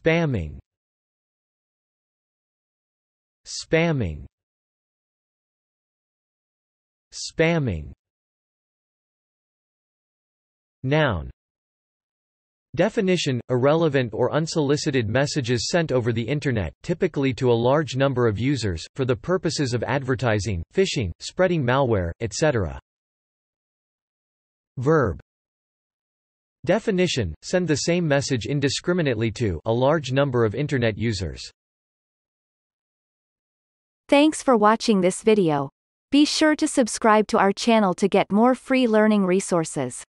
spamming, spamming, spamming. Noun. Definition: irrelevant or unsolicited messages sent over the Internet, typically to a large number of users, for the purposes of advertising, phishing, spreading malware, etc. Verb. Definition: send the same message indiscriminately to a large number of Internet users. Thanks for watching this video. Be sure to subscribe to our channel to get more free learning resources.